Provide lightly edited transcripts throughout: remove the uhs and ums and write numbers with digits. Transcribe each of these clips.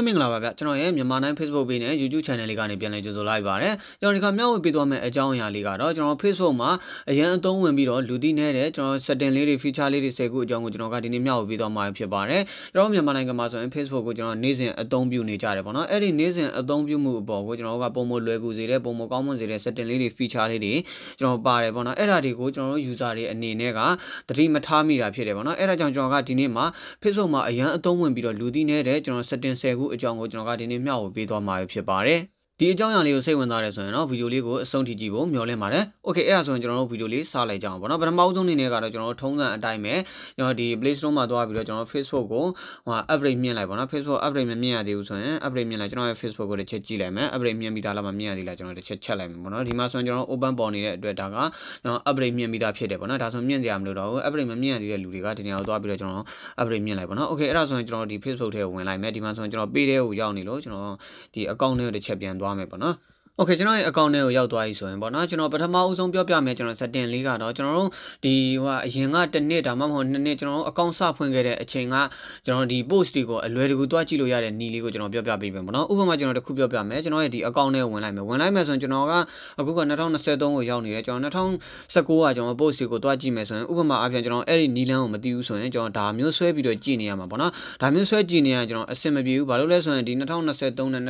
မင်္ဂလာပါဗျကျွန်တော်ရဲ့မြန်မာတိုင်း Facebook page နဲ့ YouTube channel လေးကနေပြန်လည်ကြိုဆိုလိုက်ပါတယ်ကျွန်တော်ဒီခါမျှဝေပေးသွားမယ့်အကြောင်းအရာလေးကတော့ကျွန်တော် Facebook မှာအရင်အသုံးဝင်ပြီးတော့လူသိနေတဲ့ကျွန်တော် setting လေးတွေ feature လေးတွေ10ခုအကြောင်းကိုကျွန်တော်ကဒီနေ့မျှဝေပေးသွားမှာဖြစ်ပါတယ်ကျွန်တော်မြန်မာနိုင်ငံမှာဆိုရင် Facebook ကိုကျွန်တော်နေ့စဉ်အသုံးပြုနေကြတယ်ပေါ့နော်အဲ့ဒီနေ့စဉ်အသုံးပြုမှုအပေါ်ကိုကျွန်တော်ကပုံမလွယ်ကူစေတဲ့ပုံမကောင်းမွန်စေတဲ့ setting လေးတွေ feature လေးတွေကျွန်တော်ပါတယ်ပေါ့နော်အဲ့ဒါတွေကိုကျွန်တော်တို့ user တွေအနေနဲ့ကသတိမထားမိတာဖြစ်တယ်ပေါ့နော်အဲ့ဒါကြောင့်ကျွန်တော်ကဒီနေ့မှာ Facebook မှာအရင်အသုံးဝင်ပြီးတော့လူသိနေတဲ့ကျွန်တော် setting 10ခုအကြောင်းကိုကျွန်တော်ကဒီနေ့မျှဝေပေးသွားမှာဖြစ်ပါတယ်ဒီအကြောင်းအရာလေးကိုစိတ်ဝင်စားတယ်ဆိုရင်တော့ဗီဒီယိုလေးကိုအဆုံးထိကြည့်ဖို့မျှော်လင့်ပါတယ်။ Okay အဲ့ဒါဆိုရင်ကျွန်တော်တို့ဗီဒီယိုလေးစလိုက်ကြအောင်ပေါ့နော်။ပထမဆုံးအနေနဲ့ကတော့ကျွန်တော်တို့ထုံးစံအတိုင်းပဲကျွန်တော်ဒီ Play Store မှာသွားပြီးတော့ကျွန်တော် Facebook ကိုupgrade မြင်လိုက်ပေါ့နော်။ Facebook upgrade မမြင်ရသေးဘူးဆိုရင် upgrade မြင်လိုက်ကျွန်တော်ရဲ့ Facebook ကိုတစ်ချက်ကြည့်လိုက်မယ်။ upgrade မြင်ပြီးသားလားမမြင်ရသေးလားကျွန်တော်တစ်ချက်ချက်လိုက်မယ်ပေါ့နော်။ဒီမှာဆိုရင်ကျွန်တော် open ပေါ်နေတဲ့အတွက်ဒါကကျွန်တော် upgrade မြင်ပြီးသားဖြစ်တယ်ပေါ့နော်။ဒါဆိုမြင်စရာမလိုတော့ဘူး။ upgrade မမြင်ရသေးတဲ့လူတွေကဒီနေရာကိုသွားပြီးတော့ကျွန်တော် upgrade မြင်လိုက်ပေါ့နော်။ Okay အဲ့ဒါဆိုရင်ကျွန်တော်ဒီ Facebook ထဲကိုဝင်လိုက်မယ်။ဒီမှာဆိုရင်ကျွန်တော် page ထဲကိုရောက်နေလို့ကျွန်တော်ဒီ account ထဲကိုတစ်ချက်ပြန်သွားမယ်ပေါ့နော်။ Okay ကျွန်တော်ရဲ့ account ထဲကိုရောက်သွားပြီဆိုရင်ပေါ့နော်ကျွန်တော်ပထမအဆုံးပြောပြမယ်ကျွန်တော် setting လေးကတော့ကျွန်တော်တို့ဒီအရင်ကတစ်နှစ်ဒါမှမဟုတ်နှစ်နှစ်ကျွန်တော်တို့ account စဖွင့်ခဲ့တဲ့အချိန်ကကျွန်တော်ဒီ post တွေကိုအလွယ်တကူတွားကြည့်လို့ရတဲ့နည်းလေးကိုကျွန်တော်ပြောပြပေးမယ်ပေါ့နော်ဥပမာကျွန်တော်တစ်ခုပြောပြမယ်ကျွန်တော်ရဲ့ဒီ account ထဲကိုဝင်လိုက်မယ်ဆိုရင်ကျွန်တော်ကအခုက2023ကိုရောက်နေတယ်ကျွန်တော်2019ကကျွန်တော် post တွေကိုတွားကြည့်မယ်ဆိုရင်ဥပမာအပြင်ကျွန်တော်အဲ့ဒီနည်းလမ်းကိုမသိဘူးဆိုရင်ကျွန်တော်ဒါမျိုးဆွဲပြီးတော့ကြည့်နေရမှာပေါ့နော်ဒါမျိုးဆွဲကြည့်နေရကျွန်တော်အဆင်မပြေဘူးဘာလို့လဲဆိုရင်ဒီ2023နဲ့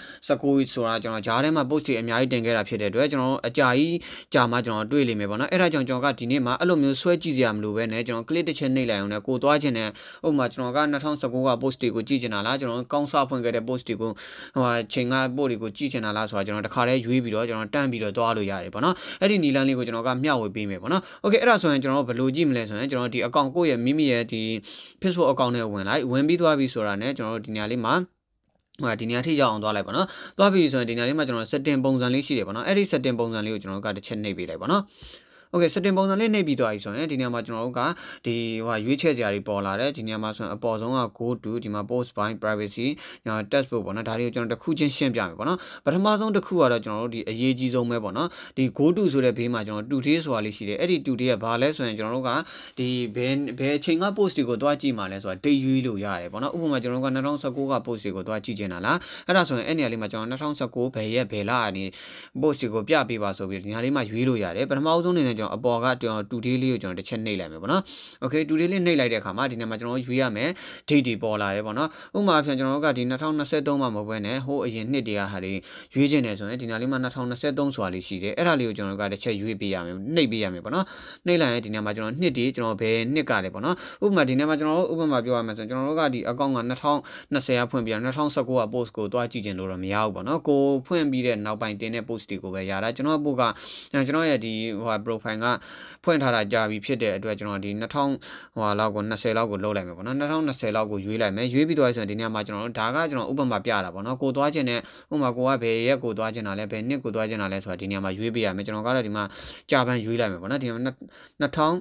2019ဆိုတာကျွန်တော်ဂျားထဲမှာ post တွေအများကြီးတင်ခဲ့တာဖြစ်တဲ့အတွက်ကျွန်တော်အကြာကြီးကြာမှကျွန်တော်တွေ့လိမ့်မယ်ပေါ့နော်အဲ့ဒါကြောင့်ကျွန်တော်ကဒီနေ့မှာအဲ့လိုမျိုးဆွဲကြည့်စရာမလိုပဲနဲ့ကျွန်တော် click တစ်ချက်နှိပ်လိုက်အောင်နဲ့ကိုသွားခြင်းနဲ့ဥပမာကျွန်တော်က2019က post တွေကိုကြည့်ချင်တာလားကျွန်တော်ကောင်းစားဖွင့်ခဲ့တဲ့ post တွေကိုချိန်က post တွေကိုကြည့်ချင်တာလားဆိုတာကျွန်တော်တခါတည်းရွေးပြီးတော့ကျွန်တော်တန်းပြီးတော့သွားလို့ရတယ်ပေါ့နော်အဲ့ဒီနီလန်းလေးကိုကျွန်တော်ကမျှဝေပေးမယ်ပေါ့နော် Okay အဲ့ဒါဆိုရင်ကျွန်တော်ဘယ်လိုကြည့်မလဲဆိုရင်ကျွန်တော်ဒီ account ကိုယ့်ရဲ့မိမိရဲ့ဒီ Facebook account နဲ့ဝင်ပြီးသွားပြီဆိုတာနဲ့ကျွန်တော်တို့ဒီနေရာလေးမှာဒီနေရာထိရောက်အောင်သွားလိုက်ပါနော်။သွားပြီဆိုရင်ဒီနေရာလေးမှာကျွန်တော် setting ပုံစံလေးရှိတယ်ပေါ့နော်။အဲ့ဒီ setting ပုံစံလေးကိုကျွန်တော်ကတစ်ချက်နှိပ်ပေးလိုက်ပါနော်။ Okay setting ပုံစံလေးနှိပ်ပြီးသွားပြီဆိုရင်ဒီနေရာမှာကျွန်တော်တို့ကဒီရွေးချယ်စရာတွေပေါ်လာတယ်ဒီနေရာမှာဆိုရင်အပေါ်ဆုံးက go to ဒီမှာ post by privacy textbook ပေါ့နော်ဒါတွေကိုကျွန်တော်တစ်ခုချင်းရှင်းပြမယ်ပေါ့နော်ပထမဆုံးတစ်ခုကတော့ကျွန်တော်တို့ဒီအရေးကြီးဆုံးပဲပေါ့နော်ဒီ go to ဆိုတဲ့ဘေးမှာကျွန်တော် today ဆိုတာလေးရှိတယ်အဲ့ဒီ today ကဘာလဲဆိုရင်ကျွန်တော်တို့ကဒီဘယ်အချိန်က post တွေကိုတွားကြည့်မှာလဲဆိုတာ date ရွေးလို့ရတယ်ပေါ့နော်ဥပမာကျွန်တော်တို့က2019က post တွေကိုတွားကြည့်ချင်တာလားအဲ့ဒါဆိုရင်အဲ့နေရာလေးမှာကျွန်တော်2019ဘယ်ရက်ဘယ်လအနေ post တွေကိုပြပေးပါဆိုပြီးဒီနေရာလေးမှာရွေးလို့ရတယ်ပထမဆုံးအနေနဲ့ကျွန်တော်အပေါ်ကကျွန်တော် today လေးကိုကျွန်တော်တစ်ချက်နှိပ်လိုက်မယ်ပေါ့နော် Okay today လေးနှိပ်လိုက်တဲ့အခါမှာဒီနေရာမှာကျွန်တော်ရွေးရမယ် date တွေပေါ်လာတယ်ပေါ့နော်ဥပမာအဖြစ်ကျွန်တော်တို့ကဒီ2023မှာမဟုတ်ဘဲနဲ့ဟိုအရင်နှစ်တည်းဟာတွေရွေးချင်တယ်ဆိုရင်ဒီနေရာလေးမှာ2023ဆိုတာလေးရှိတယ်အဲ့ဒါလေးကိုကျွန်တော်ကတစ်ချက်ရွေးပေးရမယ်နှိပ်ပေးရမယ်ပေါ့နော်နှိပ်လိုက်ရင်ဒီနေရာမှာကျွန်တော်နှစ်တည်းကျွန်တော်ဘယ်နှစ်ကလဲပေါ့နော်ဥပမာဒီနေရာမှာကျွန်တော်တို့ဥပမာပြောရမယ်ဆိုရင်ကျွန်တော်တို့ကဒီ account က2020ကဖွင့်ပြီးတော့2019က post ကိုတွားကြည့်ချင်လို့တော့မရဘူးပေါ့နော်ကိုဖွင့်ပြီးတဲ့နောက်ပိုင်းတင်တဲ့ post တွေကိုပဲရတာကျွန်တော်ကကျွန်တော်ရဲ့ဒီprofile ကဖွင့်ထားတာကြာပြီဖြစ်တဲ့အတွက်ကျွန်တော်ဒီ2000လောက်ကို20လောက်ကိုလုပ်လိုက်မယ်ပေါ့နော်2020လောက်ကိုရွေးလိုက်မယ်ရွေးပြီးတော့ဆိုရင်ဒီနေရာမှာကျွန်တော်တို့ဒါကကျွန်တော်ဥပမာပြတာပေါ့နော်ကိုသွားခြင်းနဲ့ဥပမာကိုကဘယ်ရက်ကိုသွားခြင်းတာလဲဘယ်နှစ်ကိုသွားခြင်းတာလဲဆိုတာဒီနေရာမှာရွေးပေးရမယ်ကျွန်တော်ကတော့ဒီမှာကြာပန်းရွေးလိုက်မယ်ပေါ့နော်ဒီမှာ2000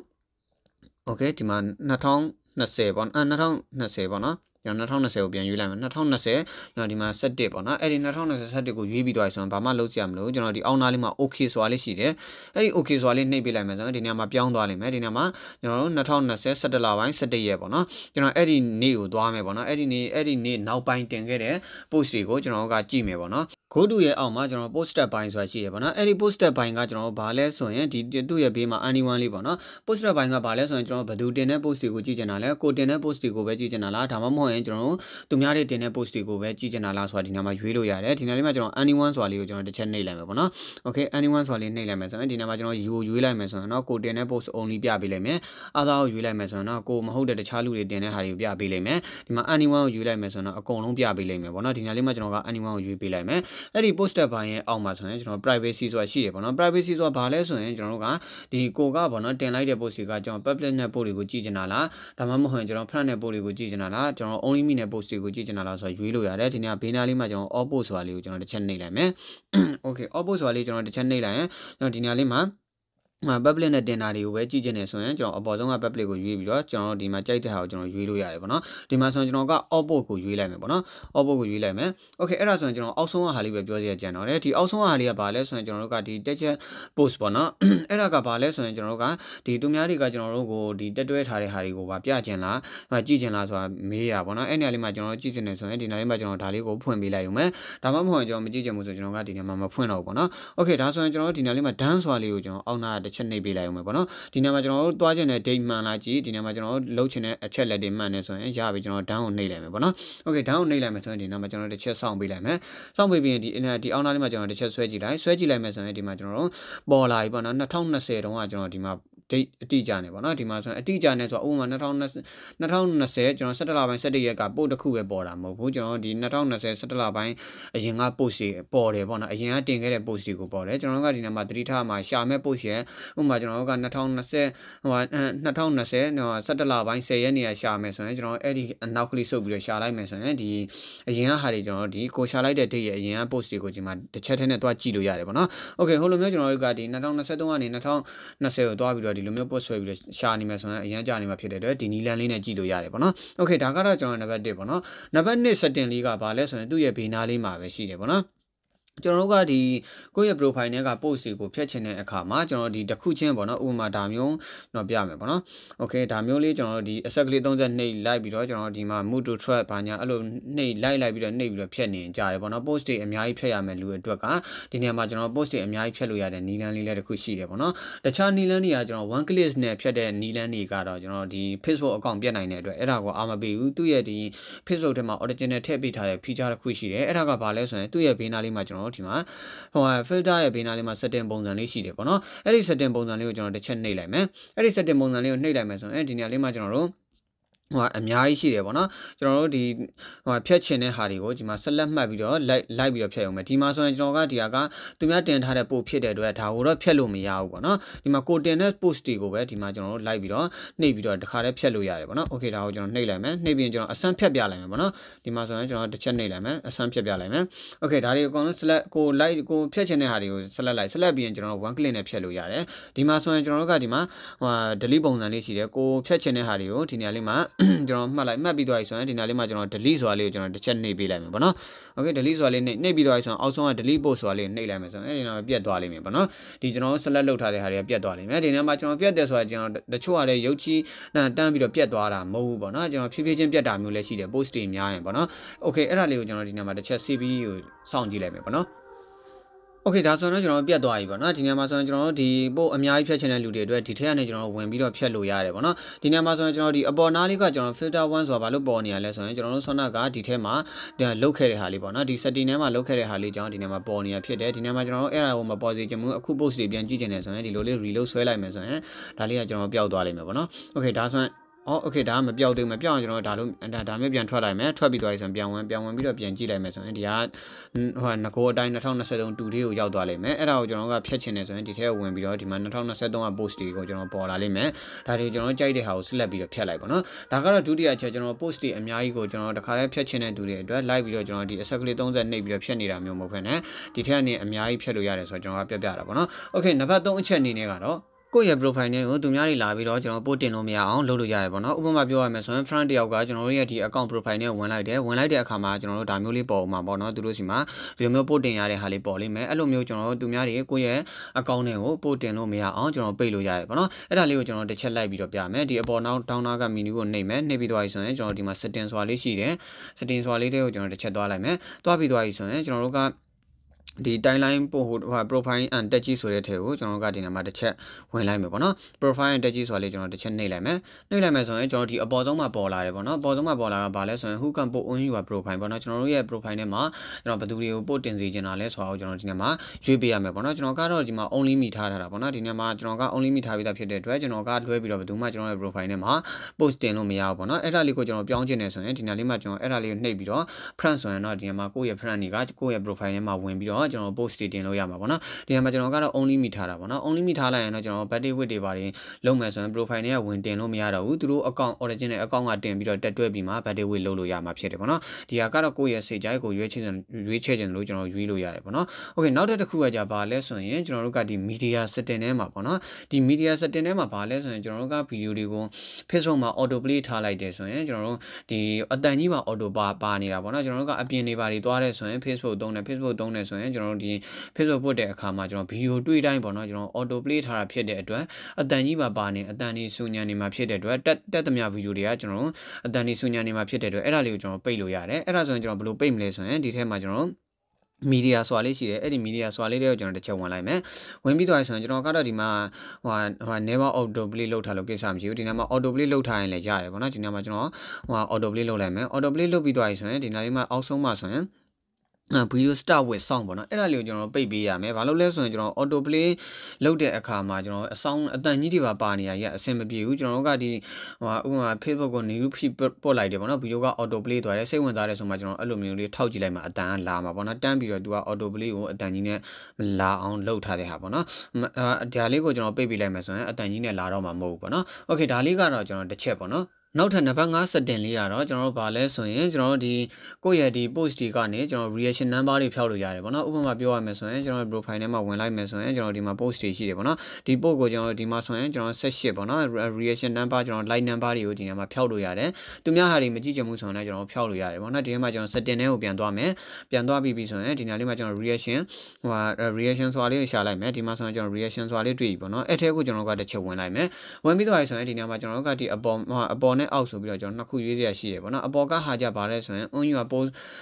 Okay ဒီမှာ2020ပေါ့2020ပေါ့နော်ကျွန်တော်2020ကိုပြန်ရွေးလိုက်မယ်2020ကျွန်တော်ဒီမှာ17ပေါ့နော်အဲ့ဒီ2020 17ကိုရွေးပြီးသွားပြီဆိုရင်ဘာမှလုပ်ကြရမလို့ကျွန်တော်ဒီအောင်းသားလေးမှာ okay ဆိုတာလေးရှိတယ်အဲ့ဒီ okay ဆိုတာလေးနှိပ်ပေးလိုက်မယ်ဆိုရင်ဒီနေရာမှာပြောင်းသွားလိမ့်မယ်ဒီနေရာမှာကျွန်တော်တို့2020 17လပိုင်း17ရက်ပေါ့နော်ကျွန်တော်အဲ့ဒီနေ့ကိုသွားမယ်ပေါ့နော်အဲ့ဒီနေ့နောက်ပိုင်းတင်ခဲ့တဲ့ post တွေကိုကျွန်တော်ကကြည့်မယ်ပေါ့နော်go to ရဲ့အောက်မှာကျွန်တော် post step ပိုင်းဆိုတာရှိတယ်ပေါ့နော်အဲ့ဒီ post step ပိုင်းကကျွန်တော်ဘာလဲဆိုရင်ဒီသူ့ရဲ့ဘေးမှာ anyone လေးပေါ့နော် post step ပိုင်းကဘာလဲဆိုရင်ကျွန်တော်ဘယ်သူတင်တဲ့ post တွေကိုကြည့်ချင်တာလဲကိုတင်တဲ့ post တွေကိုပဲကြည့်ချင်တာလားဒါမှမဟုတ်ရင်ကျွန်တော်သူများတွေတင်တဲ့ post တွေကိုပဲကြည့်ချင်တာလားဆိုတာဒီနေရာမှာရွေးလို့ရတယ်ဒီနေရာလေးမှာကျွန်တော် anyone ဆိုတာလေးကိုကျွန်တော်တစ်ချက်နှိပ်လိုက်မယ်ပေါ့နော် Okay anyone ဆိုတာလေးနှိပ်လိုက်မယ်ဆိုရင်ဒီနေရာမှာကျွန်တော်ရွေးလိုက်မယ်ဆိုရင်တော့ကိုတင်တဲ့ post only ပြပေးလိုက်မယ်အားသာကိုရွေးလိုက်မယ်ဆိုရင်တော့ကိုမဟုတ်တဲ့တခြားလူတွေတင်တဲ့ဟာတွေကိုပြပေးလိုက်မယ်ဒီမှာ anyone ကိုရွေးလိုက်မယ်ဆိုရင်တော့အကုန်လုံးပြပေးလိုက်မယ်ပေါ့နော်ဒီနေရာလေးမှာကျွန်တော်က anyone ကိုရွေးပေးလိုက်မယ်အဲ့ဒီ post step ပိုင်းရဲ့အောက်မှာဆိုရင်ကျွန်တော် privacy ဆိုတာရှိတယ်ပေါ့နော် privacy ဆိုတာဘာလဲဆိုရင်ကျွန်တော်တို့ကဒီကိုကပေါ့နော်တင်လိုက်တဲ့ post တွေကကျွန်တော် public နဲ့ post တွေကိုကြည့်ချင်တာလားဒါမှမဟုတ်ရင်ကျွန်တော် friend နဲ့ post တွေကိုကြည့်ချင်တာလားကျွန်တော် only me နဲ့ post တွေကိုကြည့်ချင်တာလားဆိုတာရွေးလို့ရတယ်ဒီနေ့ဘေးနားလေးမှာကျွန်တော် all post ဆိုတာလေးကိုကျွန်တော်တစ်ချက်နှိပ်လိုက်မယ် Okay all post ဆိုတာလေးကျွန်တော်တစ်ချက်နှိပ်လိုက်ရင်ကျွန်တော်ဒီနေရာလေးမှာ public နဲ့တင်တာတွေကိုပဲကြည့်ချင်နေဆိုရင်ကျွန်တော်အပေါ်ဆုံးက public ကိုရွေးပြီးတော့ကျွန်တော်ဒီမှာကြိုက်တဲ့ဟာကိုကျွန်တော်ရွေးလို့ရတယ်ပေါ့နော်ဒီမှာဆိုရင်ကျွန်တော်က output ကိုရွေးလိုက်မယ်ပေါ့နော် output ကိုရွေးလိုက်မယ် okay အဲ့ဒါဆိုရင်ကျွန်တော်အောက်ဆုံးကဟာလေးပဲပြောစီရကြံတော့တယ်ဒီအောက်ဆုံးကဟာလေးကဘာလဲဆိုရင်ကျွန်တော်တို့ကဒီ text post ပေါ့နော်အဲ့ဒါကဘာလဲဆိုရင်ကျွန်တော်တို့ကဒီသူများတွေကကျွန်တော်တို့ကိုဒီတက်တွဲထားတဲ့ဟာတွေကိုပါပြချင်လားကြည့်ချင်လားဆိုတာမေးတာပေါ့နော်အဲ့နေရာလေးမှာကျွန်တော်တို့ကြည့်ချင်နေဆိုရင်ဒီနေရာလေးမှာကျွန်တော်ဒါလေးကိုဖွင့်ပေးလိုက်ရုံပဲဒါမှမဟုတ်ရင်ကျွန်တော်မကြည့်ချင်ဘူးဆိုကျွန်တော်ကဒီနေရာမှာမဖွင့်တော့ဘူးပေါ့နော် okay ဒါဆိုရင်ကျွန်တော်တို့ဒီနေရာလေးမှာ done ဆိုတာလေးကိုကျွန်တော်အောက်နာတစ်ချက်နှိပ်ပေးလိုက်ရုံပဲပေါ့နော်ဒီနေရာမှာကျွန်တော်တို့တွားချင်တဲ့ date မှန်လားကြည့်ဒီနေရာမှာကျွန်တော်တို့လုပ်ချင်တဲ့အချက်လက်တွေမှန်နေဆိုရင်ရပြီကျွန်တော် down ကိုနှိပ်လိုက်မယ်ပေါ့နော် okay down ကိုနှိပ်လိုက်မယ်ဆိုရင်ဒီနေရာမှာကျွန်တော်တစ်ချက်စောင့်ပေးလိုက်မယ်စောင့်ပေးပြီးရင်ဒီအောက်နာလေးမှာကျွန်တော်တစ်ချက်ဆွဲကြည့်လိုက်မယ်ဆိုရင်ဒီမှာကျွန်တော်တို့ပေါ်လာပြီပေါ့နော်2020တုန်းကကျွန်တော်ဒီမှာ date အတိအကျနဲ့ပေါ့နော်ဒီမှာဆိုရင်အတိအကျနဲ့ဆိုတော့ဥပမာ2020ကျွန်တော်17လပိုင်း17ရက်ကပို့တစ်ခုပဲပေါ်တာမဟုတ်ဘူးကျွန်တော်ဒီ2020 17လပိုင်းအရင်က post တွေပေါ်တယ်ပေါ့နော်အရင်ကတင်ခဲ့တဲ့ post တွေကိုပေါ်တယ်ကျွန်တော်တို့ကဒီနေ့မှာသတိထားမှာရှာမဲ့ post ရဲ့ဥပမာကျွန်တော်တို့က2020 17လပိုင်း10ရက်နေရာရှာမယ်ဆိုရင်ကျွန်တော်အဲ့ဒီအနောက်ကလေးစုပ်ပြီးတော့ရှာလိုက်မယ်ဆိုရင်ဒီအရင်ကဟာတွေကျွန်တော်ဒီကိုရှာလိုက်တဲ့ date ရဲ့အရင်က post တွေကိုဒီမှာတစ်ချက်ထဲနဲ့တွားကြည့်လို့ရတယ်ပေါ့နော် okay ဟိုလိုမျိုးကျွန်တော်တို့ကဒီ2023ကနေ2020ကိုတွားပြီးတော့ဒီလိုမျိုး post ဆွဲပြီးတော့ရှာနေမယ်ဆိုရင်အရင်ကြာနေမှာဖြစ်တဲ့အတွက်ဒီနီလန်လေးနဲ့ကြည့်လို့ရတယ်ပေါ့နော် okay ဒါကတော့ကျွန်တော်နံပါတ်1ပေါ့နော်နံပါတ်2 setting လေးကဘာလဲဆိုရင်သူ့ရဲ့ဘေးနားလေးမှာပဲရှိတယ်ပေါ့နော်ကျွန်တော်တို့ကဒီကိုယ့်ရဲ့ profile နဲ့က post တွေကိုဖျက်ချင်တဲ့အခါမှာကျွန်တော်ဒီတစ်ခုချင်းပေါ့နော်ဥပမာဒါမျိုးတော့ပြမယ်ပေါ့နော် okay ဒါမျိုးလေးကျွန်တော်တို့ဒီ asset ကလေး30နှိပ်လိုက်ပြီးတော့ကျွန်တော်ဒီမှာ move to track ဘာညာအဲ့လိုနှိပ်လိုက်ပြီးတော့ဖျက်နေကြတယ်ပေါ့နော် post တွေအများကြီးဖျက်ရမယ်လူအတွက်ကဒီနေရာမှာကျွန်တော် post တွေအများကြီးဖျက်လို့ရတဲ့နီလန်းလေးလည်းတစ်ခုရှိတယ်ပေါ့နော်တခြားနီလန်းတွေကကျွန်တော် one click နဲ့ဖျက်တဲ့နီလန်းတွေကတော့ကျွန်တော်ဒီ Facebook account ပြတ်နိုင်တဲ့အတွက်အဲ့ဒါကိုအားမပေးဘူးသူ့ရဲ့ဒီ Facebook ထဲမှာ original ထည့်ပေးထားတဲ့ feature တစ်ခုရှိတယ်အဲ့ဒါကဘာလဲဆိုရင်သူ့ရဲ့ဘေးနားလေးမှာကျွန်တော်ဒီမှာfilter ရဲ့ဘေးနားလေးမှာ setting ပုံစံလေးရှိတယ်ပေါ့နော်အဲ့ဒီ setting ပုံစံလေးကိုကျွန်တော်တစ်ချက်နှိပ်လိုက်မယ်အဲ့ဒီ setting ပုံစံလေးကိုနှိပ်လိုက်မယ်ဆိုရင်ဒီနေရာလေးမှာကျွန်တော်တို့အများကြီးရှိတယ်ပေါ့နော်ကျွန်တော်တို့ဒီဖြတ်ချင်တဲ့ဟာတွေကိုဒီမှာဆက်လက်မှတ်ပြီးတော့လိုက်ပြီးတော့ဖြတ်ရုံပဲဒီမှာဆိုရင်ကျွန်တော်ကဒီဟာကသူများတင်ထားတဲ့ post ဖြစ်တဲ့အတွက်ဒါကိုတော့ဖြတ်လို့မရဘူးပေါ့နော်ဒီမှာကိုတင်တဲ့ post တွေကိုပဲဒီမှာကျွန်တော်တို့လိုက်ပြီးတော့နှိပ်ပြီးတော့တခါတည်းဖြတ်လို့ရတယ်ပေါ့နော် okay ဒါကိုကျွန်တော်နှိပ်လိုက်မယ်နှိပ်ပြီးရင်ကျွန်တော်အဆန်းဖြတ်ပြလိုက်မယ်ပေါ့နော်ဒီမှာဆိုရင်ကျွန်တော်တစ်ချက်နှိပ်လိုက်မယ်အဆန်းဖြတ်ပြလိုက်မယ် okay ဒါတွေအကုန်လုံး select ကိုဖြတ်ချင်တဲ့ဟာတွေကို select ပြီးရင်ကျွန်တော် one click နဲ့ဖြတ်လို့ရတယ်ဒီမှာဆိုရင်ကျွန်တော်တို့ကဒီမှာdelete ပုံစံလေးရှိတယ်ကိုဖြတ်ချင်တဲ့ဟာတွေကိုဒီနေရာလေးမှာကျွန်တော်မှတ်ပြီးသွားပြီဆိုရင်ဒီနားလေးမှာကျွန်တော် delete ဆိုတာလေးကိုကျွန်တော်တစ်ချက်နှိပ်ပေးလိုက်မယ်ပေါ့နော် okay delete ဆိုတာလေးနှိပ်ပြီးသွားပြီဆိုရင်အောက်ဆုံးက delete post ဆိုတာလေးနှိပ်လိုက်မယ်ဆိုရင်အဲဒီနားမှာပြတ်သွားလိမ့်မယ်ပေါ့နော်ဒီကျွန်တော် select လုပ်ထားတဲ့ဟာတွေကပြတ်သွားလိမ့်မယ်ဒီနားမှာကျွန်တော်ပြတ်တယ်ဆိုတာကျွန်တော်တချို့ကလည်းရုပ်ချီတန်းပြီးတော့ပြတ်သွားတာမဟုတ်ဘူးပေါ့နော်ကျွန်တော်ဖြည်းဖြည်းချင်းပြတ်တာမျိုးလည်းရှိတယ် post တွေများရင်ပေါ့နော် okay အဲ့ဒါလေးကိုကျွန်တော်ဒီနားမှာတစ်ချက် CPU ကိုစောင့်ကြည့်လိုက်မယ်ပေါ့နော်okay ဒါဆိုတော့ကျွန်တော်ပြတ်သွားပြီပေါ့နော်ဒီနေရာမှာဆိုရင်ကျွန်တော်တို့ဒီပို့အများကြီးဖြတ်ချင်တဲ့လူတွေအတွက်ဒီထက်ကနေကျွန်တော်ဝင်ပြီးတော့ဖြတ်လို့ရတယ်ပေါ့နော်ဒီနေရာမှာဆိုရင်ကျွန်တော်ဒီအပေါ်နားလေးကကျွန်တော် filter 1ဆိုတာဘာလို့ပေါ်နေရလဲဆိုရင်ကျွန်တော်တို့ဆောနာကဒီထဲမှာလုတ်ခဲ့တဲ့ဟာလေးပေါ့နော်ဒီ setting ထဲမှာလုတ်ခဲ့တဲ့ဟာလေးကြောင့်ဒီနေရာမှာပေါ်နေရဖြစ်တယ်ဒီနေရာမှာကျွန်တော်တို့အဲ့ဒါကိုမပေါ်စေချင်ဘူးအခု post တွေပြန်ကြည့်ချင်တယ်ဆိုရင်ဒီလိုလေး reload ဆွဲလိုက်မယ်ဆိုရင်ဒါလေးကကျွန်တော်ပျောက်သွားလိမ့်မယ်ပေါ့နော် okay ဒါဆိုရင်okay ဒါကမပြောက်သေးဘူးမပြောက်အောင်ကျွန်တော်ဒါမျိုးပြန်ထွက်လိုက်မယ်ထွက်ပြီးသွားပြီဆိုရင်ပြန်ဝင်ပြီးတော့ပြန်ကြည့်လိုက်မယ်ဆိုရင်ဒီကငကိုအတိုင်း2023တူလေးကိုရောက်သွားလိမ့်မယ်အဲ့ဒါကိုကျွန်တော်ကဖြတ်ချင်တယ်ဆိုရင်ဒီထဲကိုဝင်ပြီးတော့ဒီမှာ2023က post တွေကိုကျွန်တော်ပေါ်လာလိမ့်မယ်ဒါတွေကိုကျွန်တော်ကြိုက်တဲ့ဟာကို select ပြီးတော့ဖြတ်လိုက်ပါတော့ဒါကတော့ဒုတိယအချက်ကျွန်တော် post တွေအများကြီးကိုကျွန်တော်တခါတည်းဖြတ်ချင်တဲ့သူတွေအတွက် like ပြီးတော့ကျွန်တော်ဒီ asset ကလေး30နှိပ်ပြီးတော့ဖြတ်နေတာမျိုးမဟုတ်ဘဲနဲ့ဒီထဲကနေအများကြီးဖြတ်လို့ရတယ်ဆိုတော့ကျွန်တော်ကပြတာပေါ့နော် okay နံပါတ်3အချက်အနေနဲ့ကတော့ကိုယ့်ရဲ့ profile နဲ့ကိုသူများတွေလာပြီးတော့ကျွန်တော်ပို့တင်လို့မရအောင်လုပ်လို့ရတယ်ပေါ့နော်ဥပမာပြောရမယ်ဆိုရင် friend တယောက်ကကျွန်တော်တို့ရဲ့ဒီ account profile နဲ့ဝင်လိုက်တဲ့အခါမှာကျွန်တော်တို့ဒါမျိုးလေးပေါ်မှာပေါ့နော်သူတို့စီမှာဒီလိုမျိုးပို့တင်ရတဲ့ဟာလေးပေါ်လိမ့်မယ်အဲ့လိုမျိုးကျွန်တော်တို့သူများတွေကိုယ့်ရဲ့ account နဲ့ကိုပို့တင်လို့မရအောင်ကျွန်တော်ပိတ်လို့ရတယ်ပေါ့နော်အဲ့ဒါလေးကိုကျွန်တော်တစ်ချက်လိုက်ပြီးတော့ပြမယ်ဒီအပေါ်နောက်ဒေါင်းနာက menu ကိုနှိပ်မယ်နှိပ်ပြီးသွားပြီဆိုရင်ကျွန်တော်ဒီမှာ setting ဆိုတာလေးရှိတယ် setting ဆိုတာလေးတွေကိုကျွန်တော်တစ်ချက်သွားလိုက်မယ်သွားပြီးသွားပြီဆိုရင်ကျွန်တော်တို့ကဒီ timeline ပို့profile and text ဆိုတဲ့ထဲကိုကျွန်တော်ကဒီနေရာမှာတစ်ချက်ဝင်လိုက်မယ်ပေါ့နော် profile and text ဆိုတာလေးကျွန်တော်တစ်ချက်နှိပ်လိုက်မယ်ဆိုရင်ကျွန်တော်ဒီအပေါ်ဆုံးမှာပေါ်လာတယ်ပေါ့နော်အပေါ်ဆုံးမှာပေါ်လာတာဘာလဲဆိုရင် who can put on your profile ပေါ့နော်ကျွန်တော်တို့ရဲ့ profile ထဲမှာကျွန်တော်ဘယ်သူတွေကိုပို့တင်စေချင်တာလဲဆိုတာကိုကျွန်တော်ဒီနေရာမှာရွေးပေးရမယ်ပေါ့နော်ကျွန်တော်ကတော့ဒီမှာ only me ထားတာပေါ့နော်ဒီနေရာမှာကျွန်တော်က only me ထားပြီးသားဖြစ်တဲ့အတွက်ကျွန်တော်ကလွှဲပြီးတော့ဘယ်သူမှကျွန်တော်ရဲ့ profile ထဲမှာ post တင်လို့မရဘူးပေါ့နော်အဲ့ဒါလေးကိုကျွန်တော်ပြောင်းချင်တယ်ဆိုရင်ဒီနေရာလေးမှာကျွန်တော်အဲ့ဒါလေးကိုနှိပ်ပြီးတော့ friend ဆိုရင်တော့ဒီနေရာမှာကိုယ့်ရဲ့ friend တွေကကိုယ့်ရဲ့ profile ထဲမှာဝင်ပြီးတော့တော့ကျွန်တော် post တွေတင်လို့ရမှာပေါ့နော်ဒီမှာကျွန်တော်ကတော့ only မိထားတာပေါ့နော် only မိထားလိုက်ရင်တော့ကျွန်တော် birthday width တွေပါတယ်လုံးမယ်ဆိုရင် profile နဲ့ဝင်တင်လို့မရတော့ဘူးသူတို့ account original account ကတင်ပြီးတော့တက်တွဲပြီးမှ birthday width လုပ်လို့ရမှာဖြစ်တယ်ပေါ့နော်ဒီဟာကတော့ကိုယ့်ရဲ့စိတ်ကြိုက်ကိုရွေးချယ်ခြင်းလို့ကျွန်တော်ရွေးလို့ရတယ်ပေါ့နော် okay နောက်တစ်ခုကကြာပါလဲဆိုရင်ကျွန်တော်တို့ကဒီ media setting ထဲမှာပေါ့နော်ဒီ media setting ထဲမှာပါလဲဆိုရင်ကျွန်တော်တို့က video တွေကို Facebook မှာ auto play ထားလိုက်တယ်ဆိုရင်ကျွန်တော်တို့ဒီအတန်ကြီးမှာ auto ပါနေတာပေါ့နော်ကျွန်တော်တို့ကအပြင်နေပါတွေသွားတယ်ဆိုရင် Facebook သုံးတယ်ဆိုရင်ကျွန်တော်တို့ဒီ Facebook ပို့တဲ့အခါမှာကျွန်တော် video တွေ့တိုင်းပေါ့နော်ကျွန်တော် auto play ထားတာဖြစ်တဲ့အတွက်အတန်ကြီးပါနေအတန်ကြီးစူညံနေမှာဖြစ်တဲ့အတွက်တက်သမျှ video တွေကကျွန်တော်တို့အတန်ကြီးစူညံနေမှာဖြစ်တဲ့အတွက်အဲ့ဒါလေးကိုကျွန်တော်ပိတ်လို့ရတယ်အဲ့ဒါဆိုရင်ကျွန်တော်ဘယ်လိုပိတ်မလဲဆိုရင်ဒီထဲမှာကျွန်တော်media ဆိုတာလေးရှိတယ်အဲ့ဒီ media ဆိုတာလေးတွေကိုကျွန်တော်တစ်ချက်ဝင်လိုက်မယ်ဝင်ပြီးတော့ဆိုရင်ကျွန်တော်ကတော့ဒီမှာဟို never auto play လုပ်ထားလို့ကိစ္စမရှိဘူးဒီနေ့မှာ auto play လုပ်ထားရင်လည်းရတယ်ပေါ့နော်ဒီနေ့မှာကျွန်တော်auto play လုပ်လိုက်မယ် auto play လုပ်ပြီးတော့ဆိုရင်ဒီနေ့လေးမှာအောက်ဆုံးမှာဆိုရင်video start with sound ပေါ့နော်အဲ့ဒါလေးကိုကျွန်တော်ပိတ်ပေးရမယ်ဘာလို့လဲဆိုရင်ကျွန်တော် auto play လုပ်တဲ့အခါမှာကျွန်တော်အဆောင်အတန်ကြီးတွေပါနေရအဆင်မပြေဘူးကျွန်တော်တို့ကဒီဥပမာ Facebook ကို new feed ပို့လိုက်တယ်ပေါ့နော် video က auto play သွားတယ်စိတ်ဝင်စားတယ်ဆိုမှကျွန်တော်အဲ့လိုမျိုးလေးထောက်ကြည့်လိုက်မှအတန်ကလာမှာပေါ့နော်တန်းပြီးတော့သူက auto play ကိုအတန်ကြီးနဲ့လာအောင်လုပ်ထားတဲ့ဟာပေါ့နော်ဒါလေးကိုကျွန်တော်ပိတ်ပေးလိုက်မယ်ဆိုရင်အတန်ကြီးနဲ့လာတော့မှာမဟုတ်ဘူးပေါ့နော် okay ဒါလေးကတော့ကျွန်တော်တစ်ချက်ပေါ့နော်နောက်ထပ်နံပါတ်5 setting လေးကတော့ကျွန်တော်တို့ဗာလဲဆိုရင်ကျွန်တော်တို့ဒီကိုယ့်ရဲ့ဒီ post တွေကနေကျွန်တော် reaction number တွေဖြောက်လို့ရတယ်ပေါ့နော်ဥပမာပြောရမယ်ဆိုရင်ကျွန်တော် profile ထဲမှာဝင်လိုက်မယ်ဆိုရင်ကျွန်တော်ဒီမှာ post တွေရှိတယ်ပေါ့နော်ဒီ post ကိုကျွန်တော်ဒီမှာဆိုရင်ကျွန်တော်18ပေါ့နော် reaction number ကျွန်တော် like number တွေကိုဒီနေရာမှာဖြောက်လို့ရတယ်သူများဟာတွေမကြည့်ကြဘူးဆိုရင်လည်းကျွန်တော်ဖြောက်လို့ရတယ်ပေါ့နော်ဒီထဲမှာကျွန်တော် setting တွေကိုပြန်သွားမယ်ပြန်သွားပြီးဆိုရင်ဒီနေရာလေးမှာကျွန်တော် reaction reaction ဆိုတာလေးကိုရှာလိုက်မယ်ဒီမှာဆိုရင်ကျွန်တော် reaction ဆိုတာလေးတွေ့ပြီပေါ့နော်အဲ့ထဲကိုကျွန်တော်ကတစ်ချက်ဝင်လိုက်မယ်ဝင်ပြီးတော့ဆိုရင်ဒီနေရာမှာကျွန်တော်ကဒီအပေါ်နဲ့အောက်ဆိုပြီးတော့ကျွန်တော်နှစ်ခုရွေးစရာရှိတယ်ပေါ့နော်အပေါ်ကဟာကြပါလဲဆိုရင် on your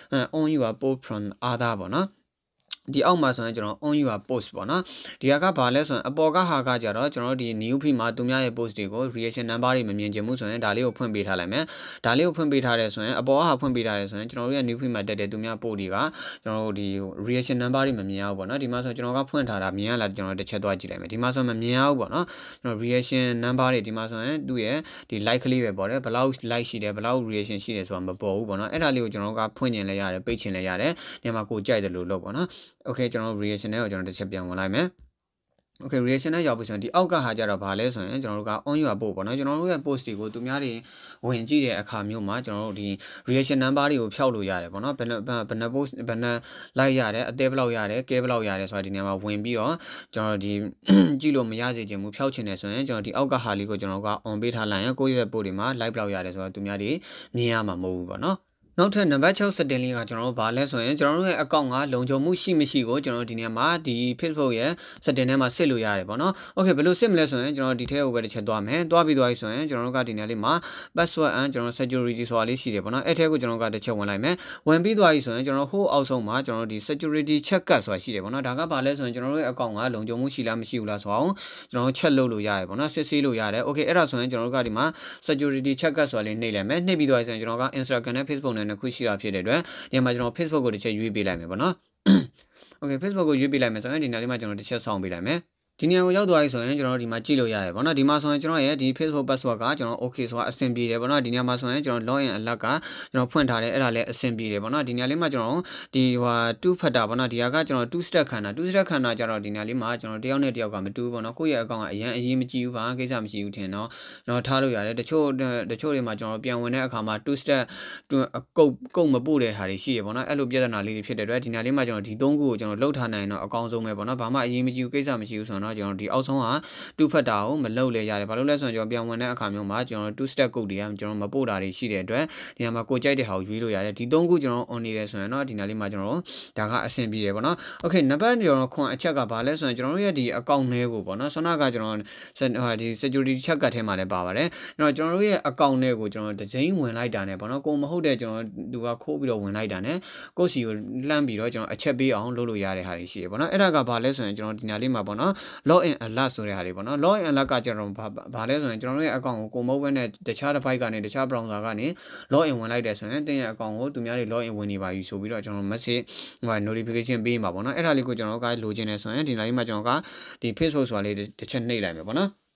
post from other ပေါ့နော်ဒီအောက်မှာဆိုရင်ကျွန်တော် on your post ပေါ့နော်ဒီကဘာလဲဆိုရင်အပေါ်ကဟာကကြတော့ကျွန်တော်ဒီ new feed မှာသူများရဲ့ post တွေကို reaction number တွေမမြင်ချင်ဘူးဆိုရင်ဒါလေးကိုဖွင့်ပေးထားလိုက်မယ်ဒါလေးကိုဖွင့်ပေးထားတယ်ဆိုရင်အပေါ်ကဟာဖွင့်ပေးထားတယ်ဆိုရင်ကျွန်တော်တို့ရဲ့ new feed မှာတက်တဲ့သူများ post တွေကကျွန်တော်တို့ဒီ reaction number တွေမမြင်ရဘူးပေါ့နော်ဒီမှာဆိုကျွန်တော်ကဖွင့်ထားတာမြင်ရလားကျွန်တော်တစ်ချက်သွားကြည့်လိုက်မယ်ဒီမှာဆိုမမြင်ရဘူးပေါ့နော်ကျွန်တော် reaction number တွေဒီမှာဆိုရင်သူ့ရဲ့ဒီ like ကလေးပဲပေါ့တယ်ဘယ်လောက် like ရှိတယ်ဘယ်လောက် reaction ရှိတယ်ဆိုတာမပေါ်ဘူးပေါ့နော်အဲ့ဒါလေးကိုကျွန်တော်ကဖွင့်ကျင်လဲရတယ်ပိတ်ကျင်လဲရတယ်ဒီမှာကိုကြိုက်တယ်လို့လုပ်ပေါ့နော်okay ကျွန်တော် reaction နဲ့ကိုကျွန်တော်တစ်ချက်ပြန်ဝင်လိုက်မယ် okay reaction နဲ့ရောက်ပြီဆိုရင်ဒီအောက်ကဟာကြတော့ဗာလဲဆိုရင်ကျွန်တော်တို့က on your post ပေါ့နော်ကျွန်တော်တို့ရဲ့ post တွေကိုသူများတွေဝင်ကြည့်တဲ့အခါမျိုးမှာကျွန်တော်တို့ဒီ reaction number တွေကိုဖြောက်လို့ရတယ်ပေါ့နော်ဘယ်နှ post ဘယ်နှ like ရတယ်အသေးဘယ်လောက်ရတယ်ကဲဘယ်လောက်ရတယ်ဆိုတာဒီနေရာမှာဝင်ပြီးတော့ကျွန်တော်ဒီကြည့်လို့မရစေချင်ဘူးဖြောက်ချင်တယ်ဆိုရင်ကျွန်တော်ဒီအောက်ကဟာလေးကိုကျွန်တော်က on ပေးထားလိုက်ရင်ကိုယ့်ရဲ့ post တွေမှာ like ဘယ်လောက်ရတယ်ဆိုတာသူများတွေမြင်ရမှာမဟုတ်ဘူးပေါ့နော်နောက်ထပ်နံပါတ်6 setting လေးကကျွန်တော်တို့ဗာလဲဆိုရင်ကျွန်တော်တို့ရဲ့ account ကလုံခြုံမှုရှိမရှိကိုကျွန်တော်တို့ဒီနေရာမှာဒီ Facebook ရဲ့ setting ထဲမှာစစ်လို့ရတယ်ပေါ့နော် okay ဘယ်လိုစစ်မလဲဆိုရင်ကျွန်တော်ဒီထဲကိုပဲတစ်ချက်သွားမယ်သွားပြီးသွားပြီဆိုရင်ကျွန်တော်တို့ကဒီနေရာလေးမှာ password and ကျွန်တော် security ဆိုတာလေးရှိတယ်ပေါ့နော်အဲ့ထဲကိုကျွန်တော်ကတစ်ချက်ဝင်လိုက်မယ်ဝင်ပြီးသွားပြီဆိုရင်ကျွန်တော်ဟိုအောက်ဆုံးမှာကျွန်တော်ဒီ security check ဆိုတာရှိတယ်ပေါ့နော်ဒါကဗာလဲဆိုရင်ကျွန်တော်တို့ရဲ့ account ကလုံခြုံမှုရှိလားမရှိဘူးလားဆိုအောင်ကျွန်တော် check လုပ်လို့ရတယ်ပေါ့နော်စစ်ဆေးလို့ရတယ် okay အဲ့ဒါဆိုရင်ကျွန်တော်တို့ကဒီမှာ security check ဆိုတာလေးနှိပ်လိုက်မယ်နှိပ်ပြီးသွားပြီဆိုရင်ကျွန်တော်က Instagram နဲ့ Facebook နဲ့နှစ်ခုရှိတာဖြစ်တဲ့အတွက်ဒီမှာကျွန်တော် Facebook ကိုတစ်ချက်ရွေးပေးလိုက်မယ်ပေါ့နော် okay Facebook ကိုရွေးပေးလိုက်မယ်ဆိုရင်ဒီနေရာလေးမှာကျွန်တော်တစ်ချက်ဆောင်းပေးလိုက်မယ်ဒီနေရာကိုရောက်သွားပြီဆိုရင်ကျွန်တော်ဒီမှာကြည့်လို့ရတယ်ပေါ့နော်ဒီမှာဆိုရင်ကျွန်တော်ရဲ့ဒီ Facebook password ကကျွန်တော် okay ဆိုတာအဆင်ပြေတယ်ပေါ့နော်ဒီနေရာမှာဆိုရင်ကျွန်တော် login အလက်ကကျွန်တော်ဖွင့်ထားတယ်အဲ့ဒါလည်းအဆင်ပြေတယ်ပေါ့နော်ဒီနေရာလေးမှာကျွန်တော်ဒီ2 factor ပေါ့နော်ဒီဟာကကျွန်တော်2 step ခန္ဓာ2 step ခန္ဓာကြတော့ဒီနေရာလေးမှာကျွန်တော်တယောက်နဲ့တယောက်ကမတူဘူးပေါ့နော်ကိုယ့်ရဲ့ account ကအရင်အရေးမကြည့်ဘူးဘာကိစ္စမရှိဘူးထင်တော့ကျွန်တော်ထားလို့ရတယ်တချို့တွေမှာကျွန်တော်ပြန်ဝင်တဲ့အခါမှာ2 step ကုတ်မပို့တဲ့ဟာတွေရှိရပေါ့နော်အဲ့လိုပြဿနာလေးတွေဖြစ်တဲ့အတွက်ဒီနေရာလေးမှာကျွန်တော်ဒီ3ခုကိုကျွန်တော်လှုပ်ထားနိုင်တော့အကောင်းဆုံးပဲပေါ့နော်ဘာမှအရေးမကြည့်ဘူးကိစ္စမရှိဘူးဆိုတော့ကျွန်တော်ဒီအောက်ဆုံးတူဖတ်တာကိုမလုပ်လဲရတယ်ဘာလို့လဲဆိုရင်ကျွန်တော်ပြန်ဝင်တဲ့အခါမျိုးမှာကျွန်တော်2 step code တွေကကျွန်တော်မပို့တာတွေရှိတဲ့အတွက်ဒီနေရာမှာကိုကြိုက်တဲ့ဟာကိုရွေးလို့ရတယ်ဒီ3ခုကျွန်တော် on နေတယ်ဆိုရင်တော့ဒီနေရာလေးမှာကျွန်တော်ဒါကအဆင်ပြေတယ်ပေါ့နော် okay နံပါတ်ကျွန်တော်ခွန်အချက်ကဘာလဲဆိုရင်ကျွန်တော်တို့ရဲ့ဒီ account တွေကိုပေါ့နော်ဆန္ဒကကျွန်တော်ဒီ security check ကထဲမှာလည်းပါပါတယ်ကျွန်တော်တို့ရဲ့ account တွေကိုကျွန်တော်တစ်ချိန်ဝင်လိုက်တာနဲ့ပေါ့နော်ကိုမဟုတ်တဲ့ကျွန်တော်သူကခိုးပြီးတော့ဝင်လိုက်တာနဲ့ကိုစီကိုလှမ်းပြီးတော့ကျွန်တော်အချက်ပေးအောင်လုပ်လို့ရတဲ့ဟာတွေရှိတယ်ပေါ့နော်အဲ့ဒါကဘာလဲဆိုရင်ကျွန်တော်ဒီနေရာလေးမှာပေါ့နော် login alert ဆိုတဲ့ဟာတွေပေါ့နော် login alert ကကျွန်တော်ဘာလဲဆိုရင်ကျွန်တော်တို့ရဲ့ account ကိုမဟုတ်ဘဲနဲ့တခြားတစ်ဖိုက်ကနေတခြား browser ကနေ login ဝင်လိုက်တယ်ဆိုရင်တင်းရဲ့ account ကိုသူများတွေ login ဝင်နေပါပြီဆိုပြီးတော့ကျွန်တော် message notification ပေးမှာပေါ့နော်အဲ့ဒါလေးကိုကျွန်တော်ကလိုချင်တယ်ဆိုရင်ဒီ line မှာကျွန်တော်ကဒီ Facebook ဆိုတာလေးတစ်ချက်နှိပ်လိုက်မယ်ပေါ့နော်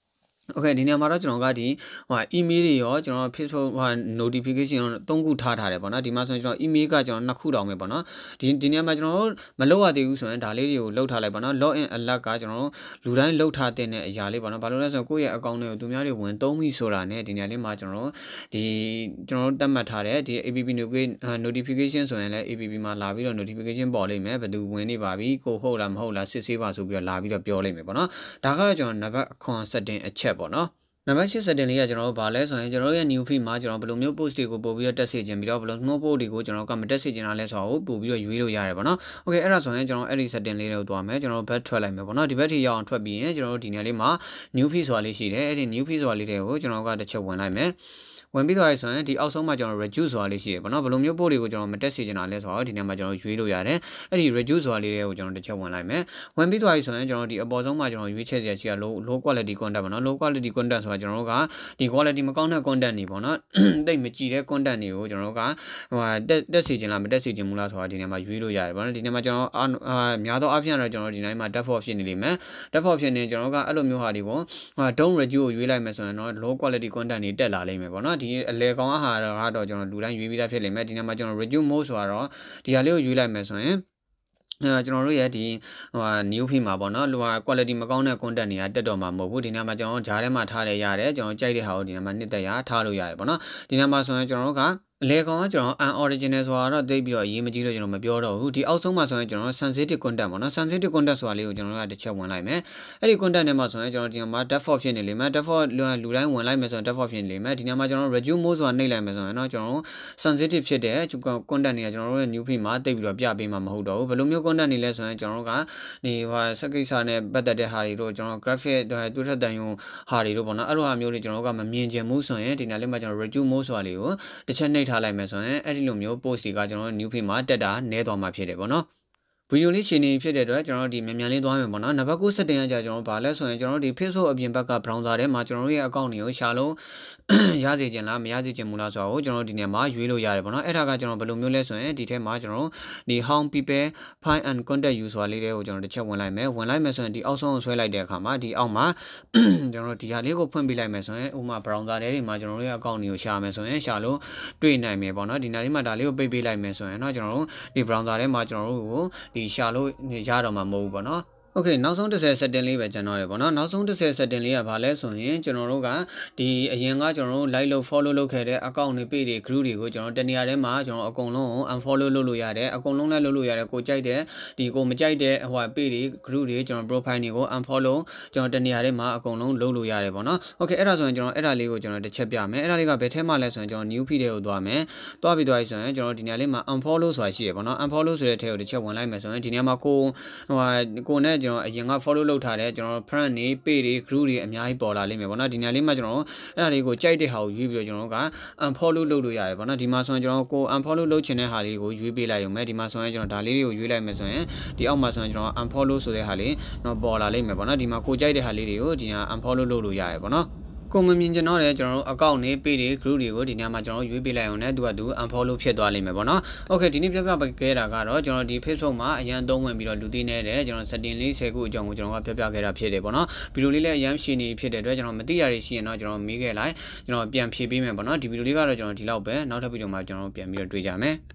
Okay ဒီနေရာမှာတော့ကျွန်တော်ကဒီemail တွေရောကျွန်တော် Facebook notification 3ခုထားတယ်ပေါ့နော်ဒီမှာဆိုရင်ကျွန်တော် email ကကျွန်တော်2ခုတောင်ပဲပေါ့နော်ဒီနေရာမှာကျွန်တော်မလုပ်ရသေးဘူးဆိုရင်ဒါလေးတွေကိုလှုပ်ထားလိုက်ပေါ့နော် login alert ကကျွန်တော်လူတိုင်းလှုပ်ထားတဲ့အရာလေးပေါ့နော်ဘာလို့လဲဆိုတော့ကိုယ့်ရဲ့ account တွေကိုသူများတွေဝင်သုံးပြီဆိုတာနဲ့ဒီနေရာလေးမှာကျွန်တော်တတ်မှတ်ထားတဲ့ဒီ app notification ဆိုရင်လည်း app မှာလာပြီးတော့ notification ပေါ်လိမ့်မယ်ဘယ်သူဝင်နေပါပြီကိုဟုတ်လားမဟုတ်လားစစ်ဆေးပါဆိုပြီးတော့လာပြီးတော့ပြောလိမ့်မယ်ပေါ့နော်ဒါကတော့ကျွန်တော်နံပါတ်1 setting အချက်ပေါ့နော်နံပါတ်8 setting လေးကကျွန်တော်တို့ဗာလဲဆိုရင်ကျွန်တော်ရဲ့ new feed မှာကျွန်တော်ဘယ်လိုမျိုး post တွေကိုပို့ပြီးတော့တက်စေခြင်းပြီးတော့ဘယ်လိုမျိုး post တွေကိုကျွန်တော်ကမတက်စေခြင်းလားလဲဆိုတာကိုပို့ပြီးတော့ရွေးလို့ရတယ်ပေါ့နော် okay အဲ့ဒါဆိုရင်ကျွန်တော်အဲ့ဒီ setting လေးတွေကိုတွားမယ်ကျွန်တော် back ထွက်လိုက်မယ်ပေါ့နော်ဒီဘက်ထိရောက်အောင်ထွက်ပြီးရင်ကျွန်တော်တို့ဒီနေရာလေးမှာ new feed ဆိုတာလေးရှိတယ်အဲ့ဒီ new feed ဆိုတာလေးတွေကိုကျွန်တော်ကတစ်ချက်ဝင်လိုက်မယ်ဝင်ပြီးတော့ဆိုရင်ဒီအောက်ဆုံးမှာကျွန်တော် reduce ဆိုတာလေးရှိရယ်ပေါ့နော်ဘယ်လိုမျိုးပို့တွေကိုကျွန်တော်မတက်စေချင်တာလဲဆိုတော့ဒီနေ့မှာကျွန်တော်ရွေးလို့ရတယ်အဲ့ဒီ reduce ဆိုတာလေးတွေကိုကျွန်တော်တစ်ချက်ဝင်လိုက်မယ်ဝင်ပြီးတော့ဆိုရင်ကျွန်တော်ဒီအပေါ်ဆုံးမှာကျွန်တော်ရွေးချက်ရရှိရ low quality content ပေါ့နော် low quality content ဆိုတာကျွန်တော်တို့ကဒီ quality မကောင်းတဲ့ content တွေပေါ့နော်တိတ်မကြည့်တဲ့ content တွေကိုကျွန်တော်တို့ကတက်စေချင်လားမတက်စေချင်ဘူးလားဆိုတာဒီနေ့မှာရွေးလို့ရတယ်ပေါ့နော်ဒီနေ့မှာကျွန်တော်များသောအားဖြင့်တော့ကျွန်တော်ဒီနေ့မှာ default ဖြစ်နေလိမ့်မယ် default ဖြစ်နေကျွန်တော်တို့ကအဲ့လိုမျိုးဟာတွေကို don't reduce ကိုရွေးလိုက်မယ်ဆိုရင်တော့ low quality content တွေတက်လာလိမ့်မယ်ပေါ့နော်ဒီအလေကောင်အားကတော့ကျွန်တော်လူတိုင်းရွေးပြီးသားဖြစ်လိမ့်မယ်ဒီနေ့မှာကျွန်တော် reduce mode ဆိုတော့ဒီဟာလေးကိုရွေးလိုက်မယ်ဆိုရင်ကျွန်တော်တို့ရဲ့ဒီnew feed မှာပေါ့နော်quality မကောင်းတဲ့ content တွေကတက်တော့မှာမဟုတ်ဘူးဒီနေ့မှာကျွန်တော်ဂျားထဲမှာထားရရတယ်ကျွန်တော်ကြိုက်တဲ့ဟာကိုဒီနေ့မှာနှစ်သက်ရထားလို့ရတယ်ပေါ့နော်ဒီနေ့မှာဆိုရင်ကျွန်တော်တို့ကအလေကောင်ကကျွန်တော် unoriginal ဆိုတာတော့သိပြီးတော့အရေးမကြီးတော့ကျွန်တော်မပြောတော့ဘူးဒီအောက်ဆုံးမှာဆိုရင်ကျွန်တော် sensitive content ပေါ့နော် sensitive content ဆိုတာလေးကိုကျွန်တော်ကတစ်ချက်ဝင်လိုက်မယ်အဲ့ဒီ content ထဲမှာဆိုရင်ကျွန်တော်ဒီမှာ default ဖြစ်နေလိမ့်မယ် default လူတိုင်းဝင်လိုက်မယ်ဆိုရင် default ဖြစ်နေလိမ့်မယ်ဒီနေ့မှာကျွန်တော် reduce mode ဆိုတာနှိပ်လိုက်မယ်ဆိုရင်တော့ကျွန်တော် sensitive ဖြစ်တဲ့ content တွေကကျွန်တော်တို့ရဲ့ new feed မှာသိပြီးတော့ပြပေးမှာမဟုတ်တော့ဘူးဘယ်လိုမျိုး content တွေလဲဆိုရင်ကျွန်တော်တို့ကဒီစက်ကိစ္စနဲ့ပတ်သက်တဲ့ဟာတွေတို့ကျွန်တော် graphic တူထက်တန်ယုံဟာတွေတို့ပေါ့နော်အဲ့လိုဟာမျိုးတွေကျွန်တော်တို့ကမမြင်ချင်ဘူးဆိုရင်ဒီနေ့လေးမှာကျွန်တော် reduce mode ဆိုတာလေးကိုတစ်ချက်နှိပ်ထားလိုက်မယ်ဆိုရင်အဲ့ဒီလိုမျိုး post တွေကကျွန်တော်တို့ new feed မှာတက်တာနည်းသွားမှာဖြစ်တယ်ပေါ့နော်ဗီဒီယိုလေးရှင်းနေဖြစ်တဲ့အတွက်ကျွန်တော်တို့ဒီမြန်လေးသွားမယ်ပေါ့နော်နံပါတ်9 setting ကကျွန်တော်တို့ဗာလဲဆိုရင်ကျွန်တော်တို့ဒီ Facebook အပြင်ဘက်က browser ထဲမှာကျွန်တော်တို့ရဲ့ account တွေကိုရှာလို့ရစေချင်လားမရစေချင်ဘူးလားဆိုတာကိုကျွန်တော်တို့ဒီနေရာမှာရွေးလို့ရတယ်ပေါ့နော်အဲ့ဒါကကျွန်တော်ဘယ်လိုမျိုးလဲဆိုရင်ဒီထဲမှာကျွန်တော်တို့ဒီ how people find and contact you ဆိုတာလေးတွေကိုကျွန်တော်တစ်ချက်ဝင်လိုက်မယ်ဆိုရင်ဒီအောက်ဆုံးကိုဆွဲလိုက်တဲ့အခါမှာဒီအောက်မှာကျွန်တော်တို့ဒီဟာလေးကိုဖွင့်ပြလိုက်မယ်ဆိုရင်ဥပမာ browser ထဲမှာကျွန်တော်တို့ရဲ့ account တွေကိုရှာမယ်ဆိုရင်ရှာလို့တွေ့နိုင်မယ်ပေါ့နော်ဒီနေရာလေးမှာဒါလေးကိုပိတ်ပေးလိုက်မယ်ဆိုရင်တော့ကျွန်တော်တို့ဒီ browser ထဲမှာကျွန်တော်တို့ကိုဒီရှာလို့ရတော့မှာမဟုတ်ဘူးပေါ့နော် Okay နောက်ဆုံး10 setting လေးပဲကျွန်တော်ရပေါ့နော်နောက်ဆုံး10 setting လေးကဘာလဲဆိုရင်ကျွန်တော်တို့ကဒီအရင်ကကျွန်တော်တို့ like လုပ် follow လုပ်ခဲ့တဲ့ account တွေ page တွေ group တွေကိုကျွန်တော်တနေရာထဲမှာကျွန်တော်အကုန်လုံးကို unfollow လုပ်လို့ရတယ်အကုန်လုံးလည်းလုပ်လို့ရတယ်ကိုကြိုက်တဲ့ဒီကိုမကြိုက်တဲ့page တွေ group တွေကျွန်တော် profile တွေကို unfollow ကျွန်တော်တနေရာထဲမှာအကုန်လုံးလုပ်လို့ရတယ်ပေါ့နော် Okay အဲ့ဒါဆိုရင်ကျွန်တော်အဲ့ဒါလေးကိုကျွန်တော်တစ်ချက်ပြမယ်အဲ့ဒါလေးကဘယ်ထဲမှာလဲဆိုရင်ကျွန်တော် new feed တွေကိုသွားမယ်သွားပြီးဆိုရင်ကျွန်တော်ဒီနေရာလေးမှာ unfollow ဆိုတာရှိရပေါ့နော် unfollow ဆိုတဲ့ထဲကိုတစ်ချက်ဝင်လိုက်မယ်ဆိုရင်ဒီနေရာမှာကိုနဲ့ကျွန်တော်အရင်က follow လုပ်ထားတဲ့ကျွန်တော် friend တွေ page တွေ group တွေအများကြီးပေါ်လာလိမ့်မယ်ပေါ့နော်ဒီနေရာလေးမှာကျွန်တော်အဲ့ဒါလေးကိုကြိုက်တဲ့ဟာကိုရွေးပြီးတော့ကျွန်တော်က unfollow လုပ်လို့ရတယ်ပေါ့နော်ဒီမှာဆိုရင်ကျွန်တော်ကို unfollow လုပ်ချင်တဲ့ဟာလေးကိုရွေးပေးလိုက်ရုံပဲဒီမှာဆိုရင်ကျွန်တော်ဒါလေးတွေကိုရွေးလိုက်မယ်ဆိုရင်ဒီအောက်မှာဆိုရင်ကျွန်တော် unfollow ဆိုတဲ့ဟာလေးတော့ပေါ်လာလိမ့်မယ်ပေါ့နော်ဒီမှာကိုကြိုက်တဲ့ဟာလေးတွေကိုဒီဟာ unfollow လုပ်လို့ရတယ်ပေါ့နော်ကိုမမြင်ကျွန်တော်လည်းကျွန်တော်တို့ account တွေ page တွေ group တွေကိုဒီညမှာကျွန်တော်ရွေးပေးလိုက်အောင်နဲ့သူကသူ unfollow ဖြစ်သွားလိမ့်မယ်ပေါ့နော် Okay ဒီနေ့ပြပြခဲ့တာကတော့ကျွန်တော်ဒီ Facebook မှာအရန်သုံးဝင်ပြီးတော့လူသိနေတဲ့ကျွန်တော် setting လေး10ခုအကြောင်းကိုကျွန်တော်ကပြခဲ့တာဖြစ်တယ်ပေါ့နော်ဗီဒီယိုလေးလည်းအရန်ရှင်းနေဖြစ်တဲ့အတွက်ကျွန်တော်မသိရရရှိရင်တော့ကျွန်တော်မေးခဲ့လိုက်ကျွန်တော်ပြန်ဖြေပေးမယ်ပေါ့နော်ဒီဗီဒီယိုလေးကတော့ကျွန်တော်ဒီလောက်ပဲနောက်ထပ်ဗီဒီယိုမှာကျွန်တော်ပြန်ပြီးတော့တွေ့ကြမယ်